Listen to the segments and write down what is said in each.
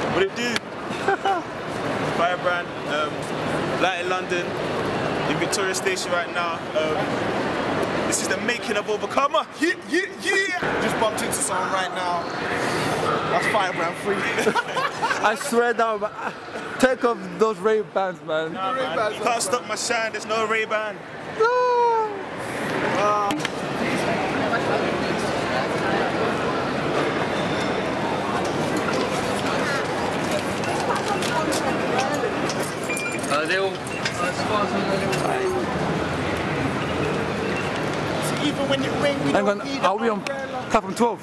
What it do? Firebrand, Light in London, in Victoria Station right now. This is the making of Overcomer. Yeah. Just bumped into someone right now. That's Firebrand free. I swear down, but take off those Ray-Bans, man. Nah, man. You can't stop my shine, there's no Ray-Ban. No. Even when you ring, we Hang don't on, need are we on platform 12?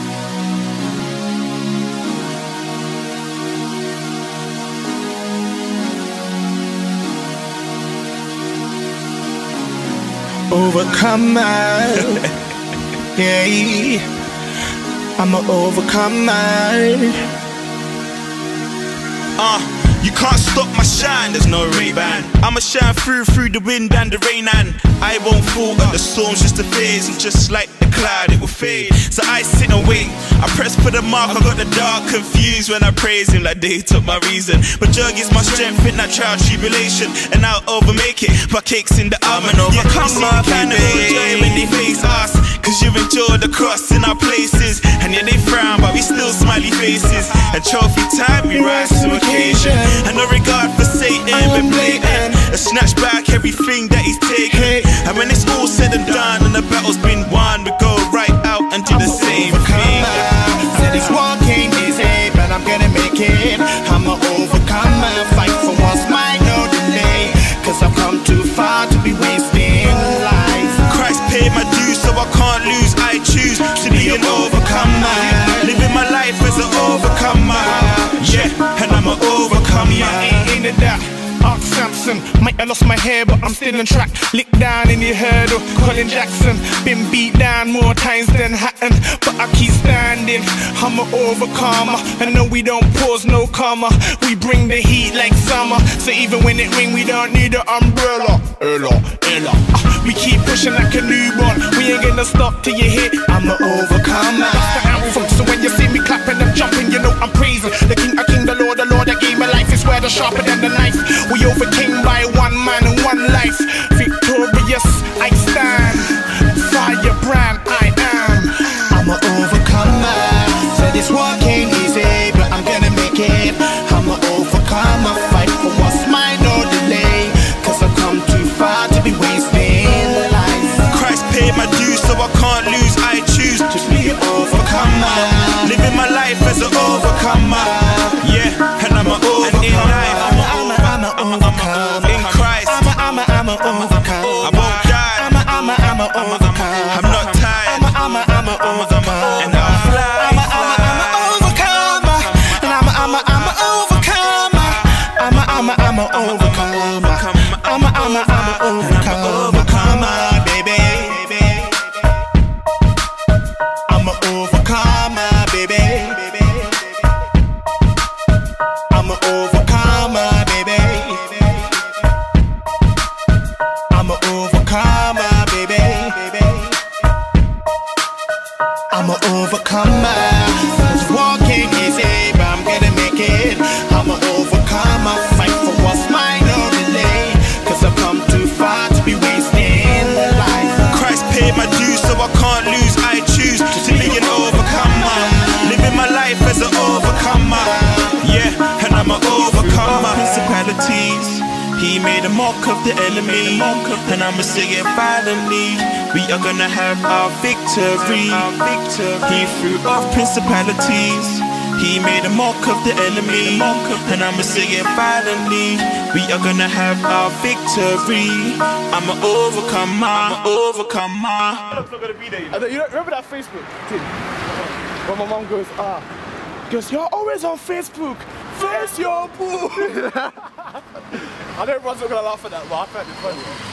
Overcomer. Yeah, I'm an overcomer. You can't stop my shine, there's no Ray-Ban. I'ma shine through the wind and the rain, and I won't fall, but the storm's just a phase, and just like the cloud it will fade. So I sit and wait, I press for the mark, I got the dark confused when I praise him like they took my reason. But jug is my strength in that trial tribulation, and I'll overmake it, but cakes in the arm and overcome my kind of enjoy when they face us, cause you've endured the cross in our places, and yeah they frown but we still smiley faces, and trophy time we rise to occasion, and no regard for Satan but blatant, and snatch back everything that he's taken, and when it's all said and done and the battle's been won, we go right out and do the same thing. Said it's walking easy, but I'm gonna make it. I'm an overcomer, fight for what's mine, no delay, cause I've come too far to be wasting life. Christ paid my dues so I can't lose, I choose to be an overcomer, living my life as an overcomer, yeah, and I'm an overcomer. Ain't it that? Ark Samson, might have lost my hair but I'm still on track. Licked down in the hurdle, Colin Jackson. Been beat down more times than Hatton, but I keep standing. I'm an overcomer, and no we don't pause, no comma. We bring the heat like summer, so even when it ring we don't need an umbrella. Ella. We keep pushing like a newborn, we ain't gonna stop till you hit. I'm an overcomer. That's the anthem, so when you see me clapping and jumping, you know I'm praising the King of Kings, the Lord that gave me life. Is where the sharper than the knife. We overcame by one man and one life. Victorious, I stand. Firebrand, I am. I'm an overcomer. Said it's walking easy, but I'm gonna make it. I'm an overcomer. Fight for what's mine, no delay, cause I've come too far to be wasting life. Christ paid my dues so I can't lose, I choose To be an overcomer, living my life as an overcomer, yeah, and I'm an overcomer. In Christ, I'm an overcomer. I won't die. I'm an overcomer. I'm not tired. I'm an overcomer. And I'll fly. I'm an overcomer. And I'm an overcomer. I'm an overcomer. I'm an overcomer, baby. I'm an overcomer, baby. I'm an overcomer, baby. I'm an overcomer, baby. I'm an overcomer. It's walking easy, but I'm gonna make it. I'm an overcomer. Fight for what's mine, no delay, cause I've come too far to be wasting life. Christ paid my dues so I can't lose, I choose to be an overcomer, living my life as an overcomer, yeah, and I'm an overcomer. Principalities, he made a mock of the enemy, and I'ma say it violently. We are gonna have our victory. He threw off principalities. He made a mock of the enemy, and I'ma say it violently. We are gonna have our victory. I'm an overcomer. I'm not gonna be there. You know, remember that Facebook thing? When my mom goes, you're always on Facebook. Face your boo. I know everyone's not gonna laugh at that, but I found it funny.